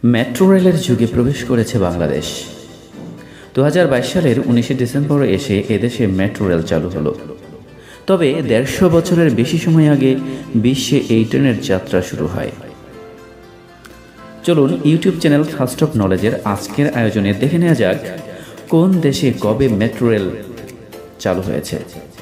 Metro রেলের যুগে প্রবেশ করেছে বাংলাদেশ। 2022 সালের 19 ডিসেম্বর এসে এদেশে মেট্রো রেল চালু হলো। তবে 150 বছরের বেশি সময় আগে বিশ্বে এই ট্রেনের যাত্রা শুরু হয়। চলুন ইউটিউব চ্যানেল ফার্স্ট অফ নলেজের আজকের আয়োজনে দেখে নেওয়া যাক কোন দেশে কবে মেট্রো রেল চালু হয়েছে।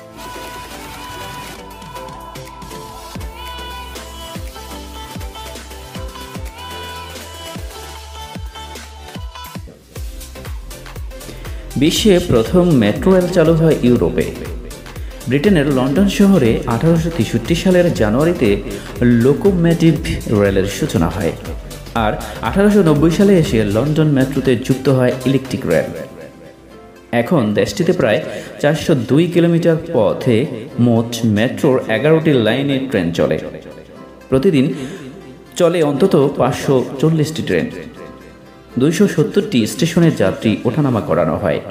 বিশ্বে প্রথম মেট্রো রেল চালু হয় ইউরোপে। ব্রিটেনের লন্ডন শহরে 1863 সালের জানুয়ারিতে লোকোমোটিভ রেলের সূচনা হয়, আর 1890 সালে এসে লন্ডন মেট্রোতে যুক্ত হয় ইলেকট্রিক রেল। এখন দেশটিতে প্রায় 402 কিলোমিটার পথে মোট মেট্রোর 11টি লাইনে ট্রেন চলে। প্রতিদিন চলে অন্তত 540টি ট্রেন। 270টি স্টেশনে যাত্রী ওঠানামা করানো হয়।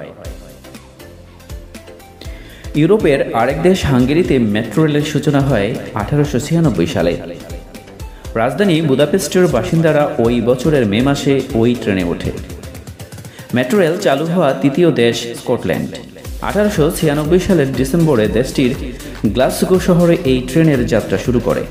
ইউরোপের আরেক দেশ হাঙ্গেরিতে মেট্রো রেলের সূচনা হয় 1896 সালে। রাজধানী বুদাপেস্টের বাসিন্দারা ওই বছরের মে মাসে ওই ট্রেনে ওঠে। মেট্রো রেল চালু হওয়া তৃতীয় দেশ স্কটল্যান্ড। 1896 সালের ডিসেম্বরে দেশটির গ্লাসগো শহরে এই ট্রেনের যাত্রা শুরু করে।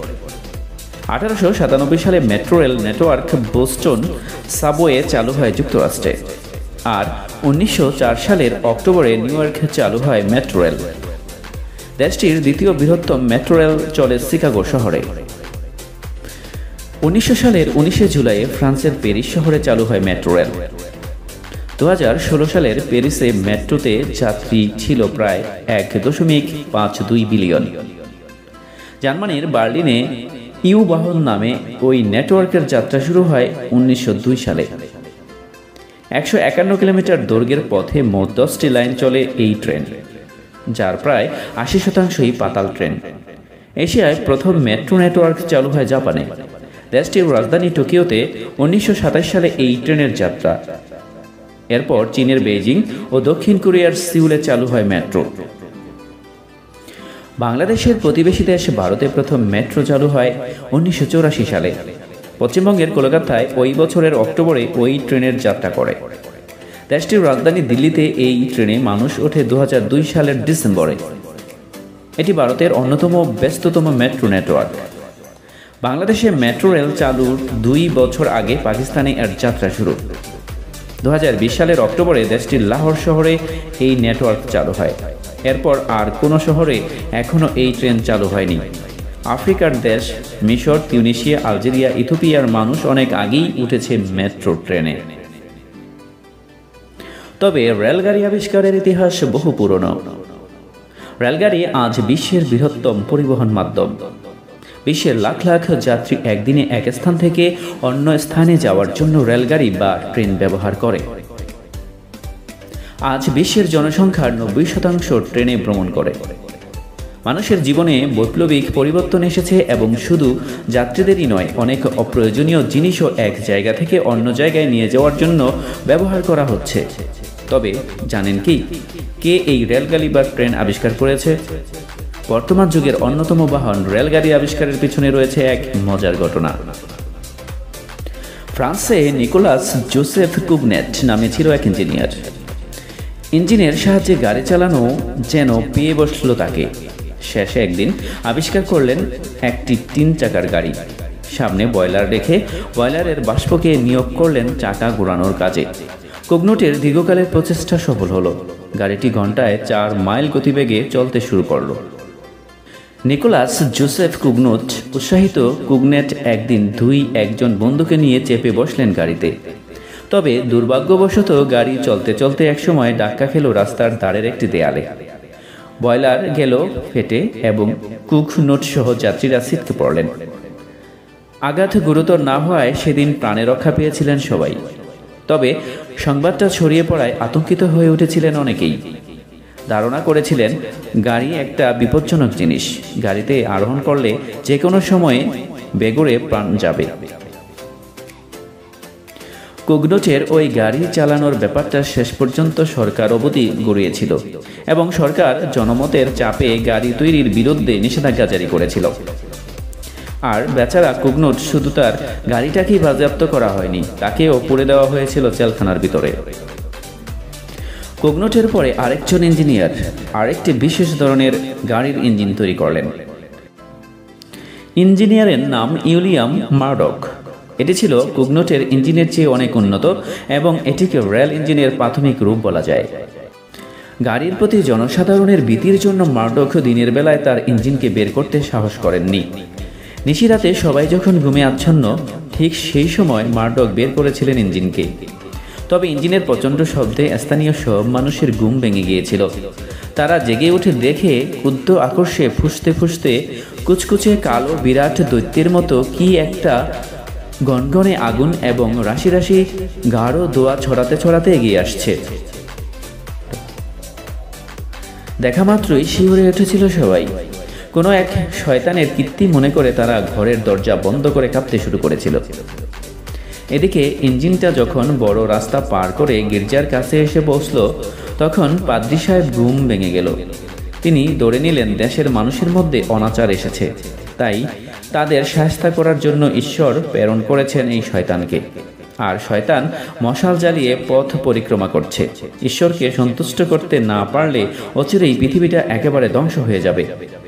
1897 সালে metro rail network Boston subway চালু হয় যুক্তরাষ্ট্রে, আর 1904 সালের অক্টোবরে নিউ ইয়র্কে চালু হয় মেট্রো রেল। দেশটির দ্বিতীয় বৃহত্তম মেট্রো রেল চলে শিকাগো শহরে। 1900 সালের 19 জুলাই ফ্রান্সের প্যারিস শহরে চালু হয় মেট্রো রেল। 2016 সালের প্যারিসে মেট্রোতে যাত্রী ছিল প্রায় 1.52 বিলিয়ন। জার্মানির বার্লিনে ইউ-বাহন নামে ওই নেটওয়ার্কের যাত্রা শুরু হয় 1902 সালে। 151 কিলোমিটার দৈর্ঘ্যের পথে মোট 10টি লাইন চলে এই ট্রেন, যার প্রায় 80%ই পাতাল ট্রেন। এশিয়ায় প্রথম মেট্রো নেটওয়ার্ক চালু হয় জাপানে। দেশটির রাজধানী টোকিওতে 1927 সালে এই ট্রেনের যাত্রা। এরপর চীনের বেইজিং ও দক্ষিণ কোরিয়ার সিউলে চালু হয় মেট্রো। বাংলাদেশের প্রতিবেশী দেশ ভারতে প্রথম মেট্রো চালু হয় 1984 সালে। পশ্চিমবঙ্গের কলকাতায় ওই বছরের অক্টোবরে ওই ট্রেনের যাত্রা করে। দেশটির রাজধানী দিল্লিতে এই ট্রেনে মানুষ ওঠে 2002 সালের ডিসেম্বরে। এটি ভারতের অন্যতম ব্যস্ততম মেট্রো নেটওয়ার্ক। বাংলাদেশে মেট্রো রেল চালুর 2 বছর আগে পাকিস্তানে এর যাত্রা শুরু। 2020 সালের অক্টোবরে দেশটির লাহোর শহরে এই নেটওয়ার্ক চালু হয়। এরপর আর কোনো শহরে এখনও এই ট্রেন চালু হয়নি। আফ্রিকার দেশ মিশর, তিউনিসিয়া, আলজেরিয়া, ইথিওপিয়ার মানুষ অনেক আগেই উঠেছে মেট্রো ট্রেনে। তবে রেলগাড়ি আবিষ্কারের ইতিহাস বহু পুরনো। রেলগাড়ি আজ বিশ্বের বৃহত্তম পরিবহন মাধ্যম। বিশ্বের লাখ লাখ যাত্রী একদিনে এক স্থান থেকে অন্য স্থানে যাওয়ার জন্য রেলগাড়ি বা ট্রেন ব্যবহার করে। আজ বিশ্বের জনসংখ্যার 90% ট্রেনে ভ্রমণ করে। মানুষের জীবনে বৈপ্লবিক পরিবর্তন এসেছে, এবং শুধু যাত্রীদেরই নয়, অনেক অপ্রয়োজনীয় জিনিসও এক জায়গা থেকে অন্য জায়গায় নিয়ে যাওয়ার জন্য ব্যবহার করা হচ্ছে। তবে জানেন কি, কে এই রেলগাড়ি বা ট্রেন আবিষ্কার করেছে? বর্তমান যুগের অন্যতম বাহন রেলগাড়ি আবিষ্কারের পিছনে রয়েছে এক মজার ঘটনা। ফ্রান্সে নিকোলাস জোসেফ কুগনেট নামে ছিল এক ইঞ্জিনিয়ার। ইঞ্জিনের সাহায্যে গাড়ি চালানো যেন পেয়ে বসল তাকে। শেষে একদিন আবিষ্কার করলেন একটি 3 চাকার গাড়ি। সামনে বয়লার রেখে বয়লারের বাষ্পকে নিয়োগ করলেন চাকা ঘোরানোর কাজে। কুগনেটের দীর্ঘকালের প্রচেষ্টা সফল হলো। গাড়িটি ঘন্টায় 4 মাইল গতিবেগে চলতে শুরু করল। নিকোলাস জোসেফ কুগনেট উৎসাহিত। কুগনেট একদিন একজন বন্ধুকে নিয়ে চেপে বসলেন গাড়িতে। তবে দুর্ভাগ্যবশত গাড়ি চলতে চলতে একসময় ধাক্কা খেল রাস্তার ধারের একটি দেয়ালে। বয়লার গেল ফেটে এবং কুগনেট সহ যাত্রীরা ছিটকে পড়লেন। আঘাত গুরুতর না হওয়ায় সেদিন প্রাণে রক্ষা পেয়েছিলেন সবাই। তবে সংবাদটা ছড়িয়ে পড়ায় আতঙ্কিত হয়ে উঠেছিলেন অনেকেই। ধারণা করেছিলেন গাড়ি একটা বিপজ্জনক জিনিস, গাড়িতে আরোহণ করলে যে কোনো সময়ে বেঘোরে প্রাণ যাবে। কুগনেটের ওই গাড়ি চালানোর ব্যাপারটা শেষ পর্যন্ত সরকার অবধি গড়িয়েছিল, এবং সরকার জনমতের চাপে গাড়ি তৈরির বিরুদ্ধে নিষেধাজ্ঞা জারি করেছিল। আর বেচারা কুগনুট শুধু তার গাড়িটাকেই বাজেয়াপ্ত করা হয়নি, তাকেও পুড়ে দেওয়া হয়েছিল জেলখানার ভিতরে। কুগনুটের পরে আরেকজন ইঞ্জিনিয়ার আরেকটি বিশেষ ধরনের গাড়ির ইঞ্জিন তৈরি করলেন। ইঞ্জিনিয়ারের নাম উইলিয়াম মারডক। এটি ছিল কুগনুটের ইঞ্জিনের চেয়ে অনেক উন্নত এবং এটিকে রেল ইঞ্জিনের প্রাথমিক রূপ বলা যায়। গাড়ির প্রতি জনসাধারণের ভীতির জন্য মারডক দিনের বেলায় তার ইঞ্জিনকে বের করতে সাহস করেননি। নিশিরাতে সবাই যখন ঘুমে আচ্ছন্ন, ঠিক সেই সময় মারডক বের করেছিলেন ইঞ্জিনকে। তবে ইঞ্জিনের প্রচণ্ড শব্দে স্থানীয় সব মানুষের ঘুম ভেঙে গিয়েছিল। তারা জেগে উঠে দেখে ক্ষুদ্র আকর্ষে ফুঁসতে ফুঁসতে কুচকুচে কালো বিরাট দৈত্যের মতো কি একটা গনগনে আগুন এবং রাশি রাশি গাঢ় ধোঁয়া ছড়াতে ছড়াতে এগিয়ে আসছে। দেখা মাত্রই শিউরে উঠেছিল সবাই। কোনো এক শয়তানের কীর্তি মনে করে তারা ঘরের দরজা বন্ধ করে কাঁপতে শুরু করেছিল। এদিকে ইঞ্জিনটা যখন বড় রাস্তা পার করে গির্জার কাছে এসে পৌঁছল, তখন পাদ্রী সাহেব ঘুম ভেঙে গেল। তিনি ধরে নিলেন দেশের মানুষের মধ্যে অনাচার এসেছে, তাই তাদের শায়েস্তা করার জন্য ঈশ্বর প্রেরণ করেছেন এই শয়তানকে। আর শয়তান মশাল জ্বালিয়ে পথ পরিক্রমা করছে। ঈশ্বরকে সন্তুষ্ট করতে না পারলে অচিরেই পৃথিবীটা একেবারে ধ্বংস হয়ে যাবে।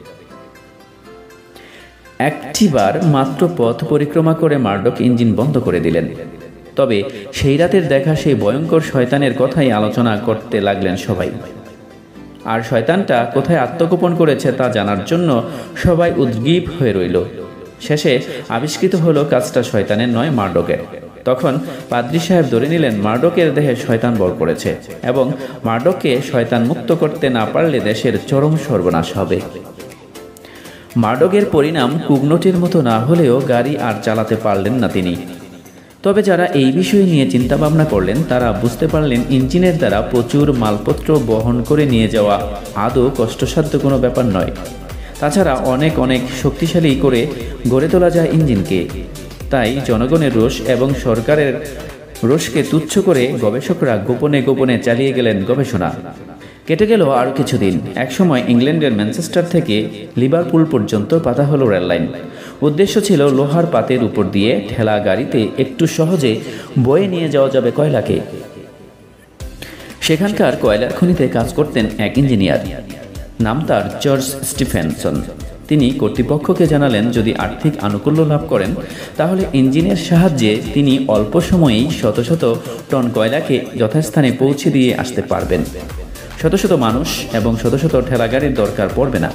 একটিবার মাত্র পথ পরিক্রমা করে মারডক ইঞ্জিন বন্ধ করে দিলেন। তবে সেই রাতের দেখা সেই ভয়ঙ্কর শয়তানের কথাই আলোচনা করতে লাগলেন সবাই। আর শয়তানটা কোথায় আত্মগোপন করেছে তা জানার জন্য সবাই উদ্গ্রীব হয়ে রইল। শেষে আবিষ্কৃত হলো কাজটা শয়তানের নয়, মারডকের। তখন পাদ্রী সাহেব ধরে নিলেন মারডকের দেহে শয়তান বল করেছে এবং মারডককে শয়তান মুক্ত করতে না পারলে দেশের চরম সর্বনাশ হবে। মারডকের পরিণাম কুগনুটের মতো না হলেও গাড়ি আর চালাতে পারলেন না তিনি। তবে যারা এই বিষয় নিয়ে চিন্তা ভাবনা করলেন তারা বুঝতে পারলেন ইঞ্জিনের দ্বারা প্রচুর মালপত্র বহন করে নিয়ে যাওয়া আদৌ কষ্টসাধ্য কোনো ব্যাপার নয়। তাছাড়া অনেক অনেক শক্তিশালী করে গড়ে তোলা যায় ইঞ্জিনকে। তাই জনগণের রোষ এবং সরকারের রোষকে তুচ্ছ করে গবেষকরা গোপনে গোপনে চালিয়ে গেলেন গবেষণা। কেটে গেল আরও কিছুদিন। একসময় ইংল্যান্ডের ম্যানচেস্টার থেকে লিভারপুল পর্যন্ত পাতা হলো রেললাইন। উদ্দেশ্য ছিল লোহার পাতের উপর দিয়ে ঠেলা গাড়িতে একটু সহজে বয়ে নিয়ে যাওয়া যাবে কয়লাকে। সেখানকার কয়লার খনিতে কাজ করতেন এক ইঞ্জিনিয়ার, নাম তার জর্জ স্টিফেনসন। তিনি কর্তৃপক্ষকে জানালেন যদি আর্থিক আনুকূল্য লাভ করেন তাহলে ইঞ্জিনের সাহায্যে তিনি অল্প সময়েই শত শত টন কয়লাকে যথাস্থানে পৌঁছে দিয়ে আসতে পারবেন। শত শত মানুষ এবং শত শত ঠেলাগাড়ির দরকার পড়বে না।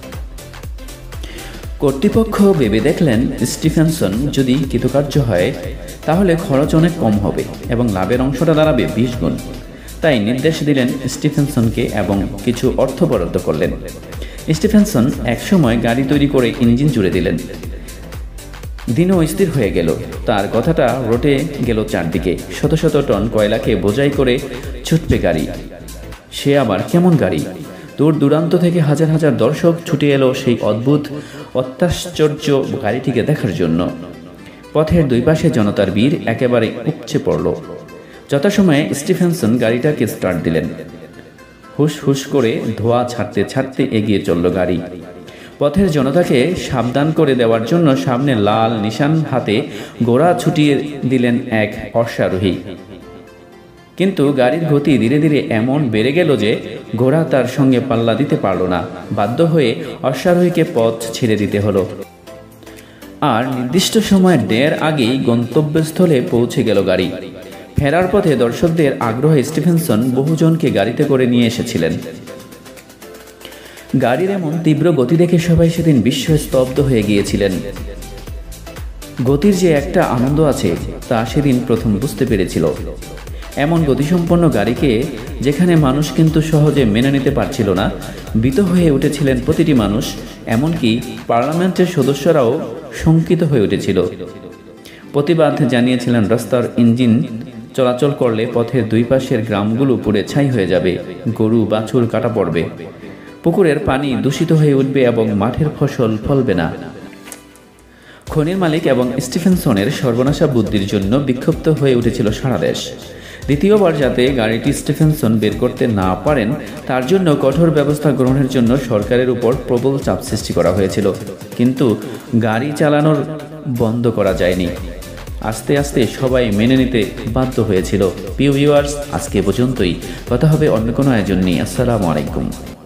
কর্তৃপক্ষ ভেবে দেখলেন স্টিফেনসন যদি কৃতকার্য হয় তাহলে খরচ অনেক কম হবে এবং লাভের অংশটা দাঁড়াবে 20 গুণ। তাই নির্দেশ দিলেন স্টিফেনসনকে এবং কিছু অর্থ বরাদ্দ করলেন। স্টিফেনসন একসময় গাড়ি তৈরি করে ইঞ্জিন জুড়ে দিলেন। দিনও স্থির হয়ে গেল। তার কথাটা রটে গেল চারদিকে। শত শত টন কয়লাকে বোঝাই করে ছুটবে গাড়ি। সে আবার কেমন গাড়ি? দূর দূরান্ত থেকে হাজার হাজার দর্শক ছুটে এলো সেই অদ্ভুত অত্যাশ্চর্য গাড়িটিকে দেখার জন্য। পথের দুই পাশে জনতার ভিড় একেবারে উপচে পড়ল। যথাসময়ে স্টিফেনসন গাড়িটাকে স্টার্ট দিলেন। হুস হুস করে ধোঁয়া ছাড়তে ছাড়তে এগিয়ে চলল গাড়ি। পথের জনতাকে সাবধান করে দেওয়ার জন্য সামনে লাল নিশান হাতে ঘোড়া ছুটিয়ে দিলেন এক অশ্বারোহী। কিন্তু গাড়ির গতি ধীরে ধীরে এমন বেড়ে গেল যে ঘোড়া তার সঙ্গে পাল্লা দিতে পারল না। বাধ্য হয়ে অশ্বারোহীকে পথ ছেড়ে দিতে হলো। আর নির্দিষ্ট সময়ের ঢের আগেই গন্তব্যস্থলে পৌঁছে গেল গাড়ি। ফেরার পথে দর্শকদের আগ্রহে স্টিফেনসন বহুজনকে গাড়িতে করে নিয়ে এসেছিলেন। গাড়ির এমন তীব্র গতি দেখে সবাই সেদিন বিস্ময়ে স্তব্ধ হয়ে গিয়েছিলেন। গতির যে একটা আনন্দ আছে তা সেদিন প্রথম বুঝতে পেরেছিল। এমন গতিসম্পন্ন গাড়িকে যেখানে মানুষ কিন্তু সহজে মেনে নিতে পারছিল না, ভীত হয়ে উঠেছিলেন প্রতিটি মানুষ। এমনকি পার্লামেন্টের সদস্যরাও শঙ্কিত হয়ে উঠেছিল। প্রতিবাদ জানিয়েছিলেন রাস্তার ইঞ্জিন চলাচল করলে পথের দুই পাশের গ্রামগুলো পুড়ে ছাই হয়ে যাবে, গরু বাছুর কাটা পড়বে, পুকুরের পানি দূষিত হয়ে উঠবে এবং মাঠের ফসল ফলবে না। খনির মালিক এবং স্টিফেনসনের সর্বনাশা বুদ্ধির জন্য বিক্ষুব্ধ হয়ে উঠেছিল সারা দেশ। দ্বিতীয়বার যাতে গাড়িটি স্টিফেনসন বের করতে না পারেন তার জন্য কঠোর ব্যবস্থা গ্রহণের জন্য সরকারের উপর প্রবল চাপ সৃষ্টি করা হয়েছিল, কিন্তু গাড়ি চালানোর বন্ধ করা যায়নি। আস্তে আস্তে সবাই মেনে নিতে বাধ্য হয়েছিল। প্রিয় ভিউয়ার্স, আজকে পর্যন্তই। কথা হবে অন্য কোনো আয়োজন নিয়ে। আসসালামু আলাইকুম।